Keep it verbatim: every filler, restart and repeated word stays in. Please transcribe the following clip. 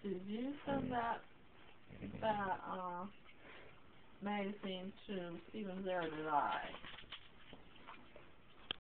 did you send that that uh magazine to Stephen's, or did I?